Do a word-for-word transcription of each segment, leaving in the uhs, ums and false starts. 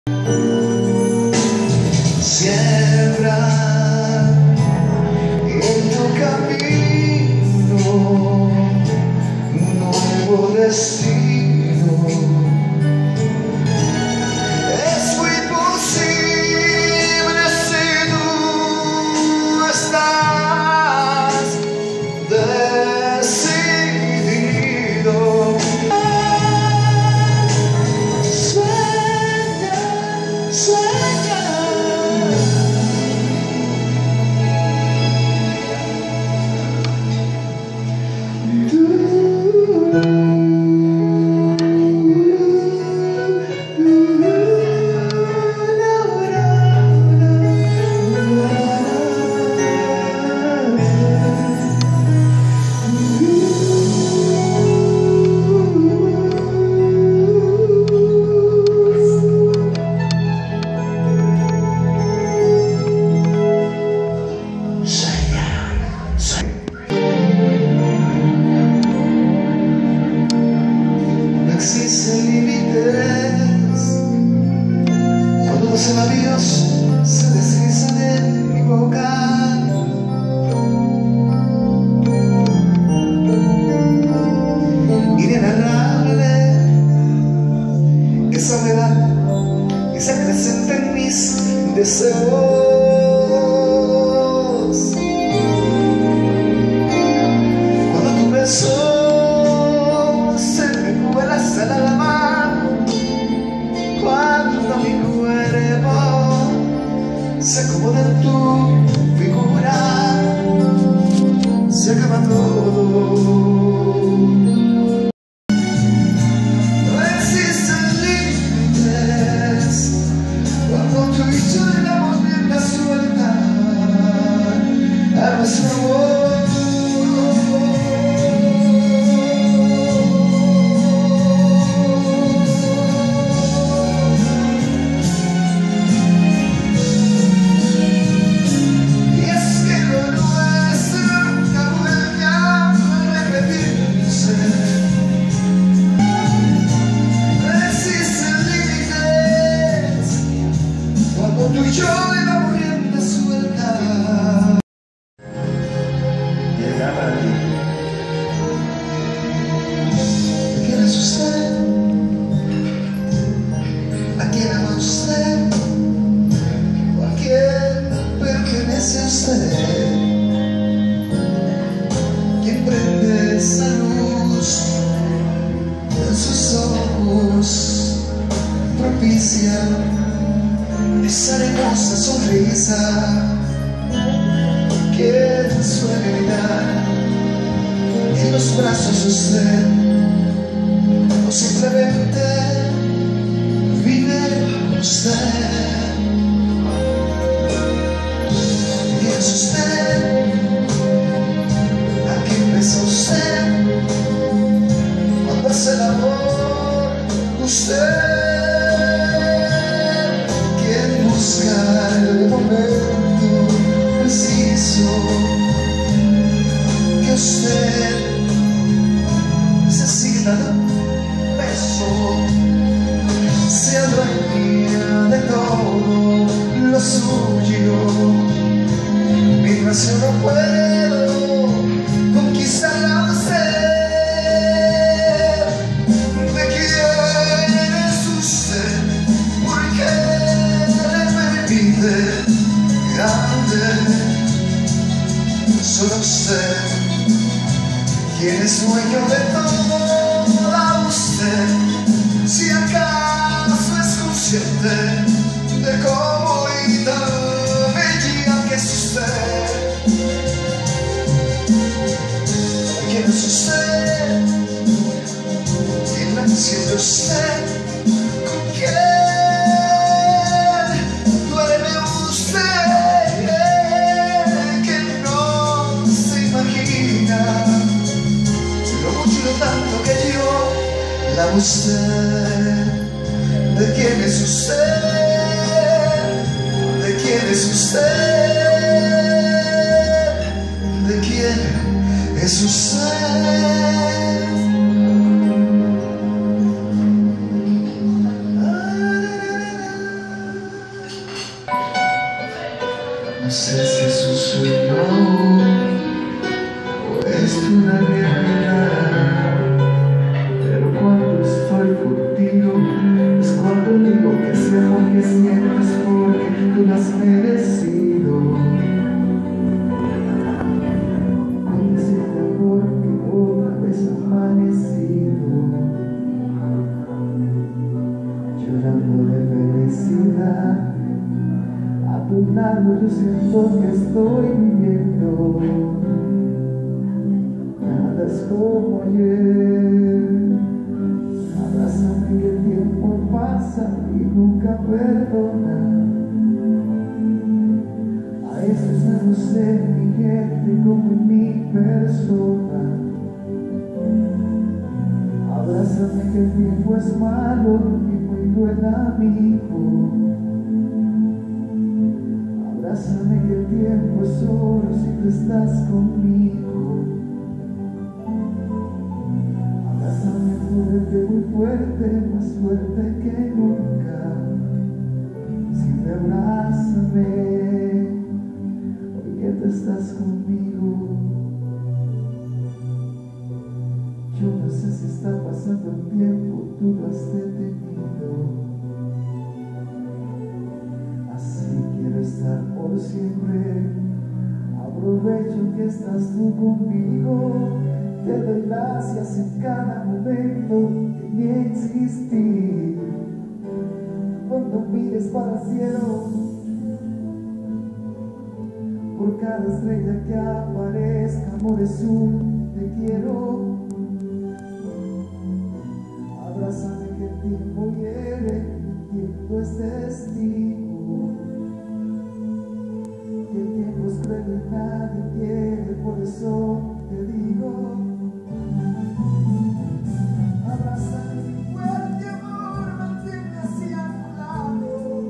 Siembra en tu camino un nuevo destino. Es muy posible si tú estás decidido. Sueña, sueña. No existen límites cuando los labios se deslizan en mi boca. Inenarrable esa humedad que se acrecenta en mis deseos. Cuando tu beso se me cuela hasta el alma, cuando mi cuerpo se acomoda en tu figura, se acaba todo. No existen límites cuando tú y yo damos rienda suelta a nuestro amor. Tú y yo de la corriente suelta. Llegaba a ti. ¿Quién es usted? ¿A quién ama usted? ¿O a quién pertenece usted? ¿Quién prende esa luz en sus ojos? Propicia esa hermosa sonrisa que suele mirar en los brazos de usted, o simplemente vive usted. ¿Quién es usted? ¿A qué besa usted? Cuando hace el amor usted el momento preciso que usted necesita de un beso, se adueña de todo lo suyo, mientras yo no puedo conquistarla a usted. ¿De quién es usted? ¿Por qué grande? Solo usted, quien es dueño de toda usted, si acaso es consciente de cómo y tan bella que es usted. ¿Quién es usted? ¿Quién la siente usted? ¿Con quién? Tanto que yo la usted. ¿De quién es usted? ¿De quién es usted? ¿De quién es usted? sé si es un sueño o es una realidad, pero cuando estoy contigo es cuando digo que ese amor que sientes porque tú lo has merecido. Con ese amor que otra vez ha amanecido, llorando de felicidad. A tu lado yo siento que estoy viviendo. Nada es como ayer. Abrázame que el tiempo pasa y nunca perdona. A veces no sé mi gente como mi persona. Abrázame que el tiempo es malo y muy buen amigo. Abrázame que el tiempo es oro si tú estás conmigo. Abrázame fuerte, muy fuerte, más fuerte que nunca. Siempre abrázame, hoy que tú estás conmigo. Yo no sé si está pasando el tiempo, tú lo has detenido. Estar por siempre, aprovecho que estás tú conmigo, te doy gracias en cada momento de mi existir. Cuando mires para el cielo, por cada estrella que aparezca, amor es un te quiero. Abrázame que el tiempo hiere, el tiempo es testigo. Que nadie quiere, por eso te digo. Abrázame mi fuerte amor, manténme hacia tu lado.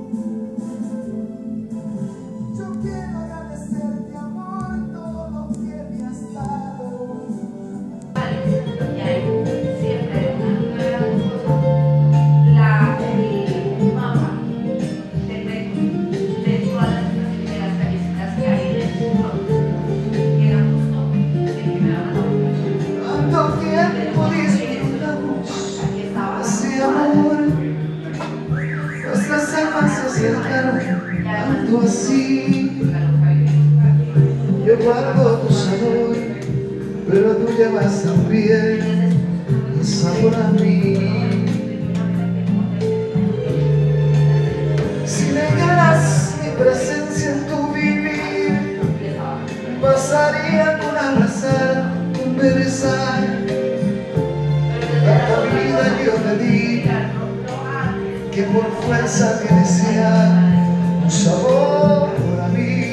Yo quiero agradecerte amor todo lo que me has dado. Y hay siempre una gran cosa, la el mapa del método de todas las de las características que hay en el mundo, que era justo de que me daban. Tanto tiempo disfrutamos ese amor, nuestras almas se acercaron tanto así. Yo guardo tu sabor, pero tú llevas también un sabor a mí. Si negaras mi presencia en tu vivir, bastaría con abrazar, con besar. Tanta vida yo te di, que por fuerza tienes ya un sabor a mí.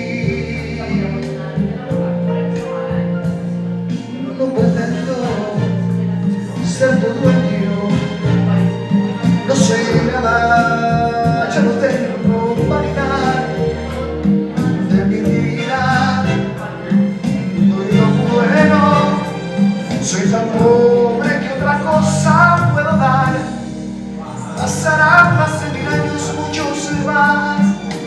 No pretendo ser tu dueño, no soy nada, yo no tengo vanidad de mi vida. Doy lo bueno, soy tan pobre que otra cosa puedo dar. Pasarán más de mil años, muchos más,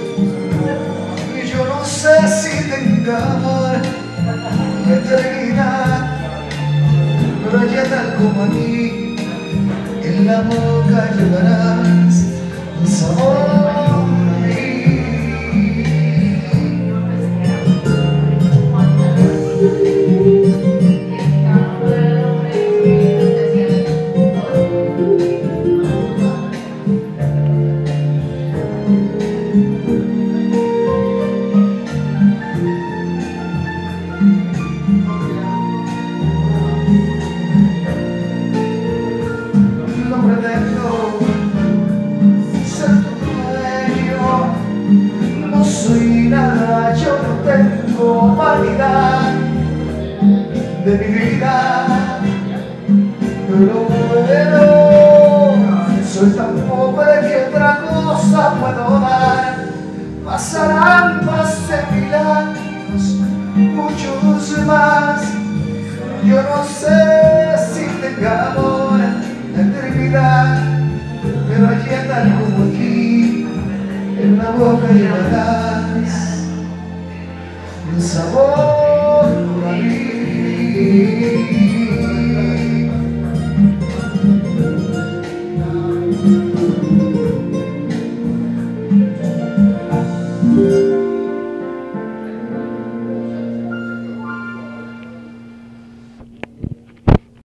y yo no sé si tenga eternidad, pero ya tal como aquí, en la boca llevarás un sabor a mí. No pretendo ser tu dueño, no soy nada, yo no tengo vanidad de mi vida, pero bueno, soy tan pobre que otra cosa puedo dar. Pasarán más de mil años, muchos más, yo no sé si tenga amor la eternidad, pero allí tal como aquí, en la boca llevarás sabor.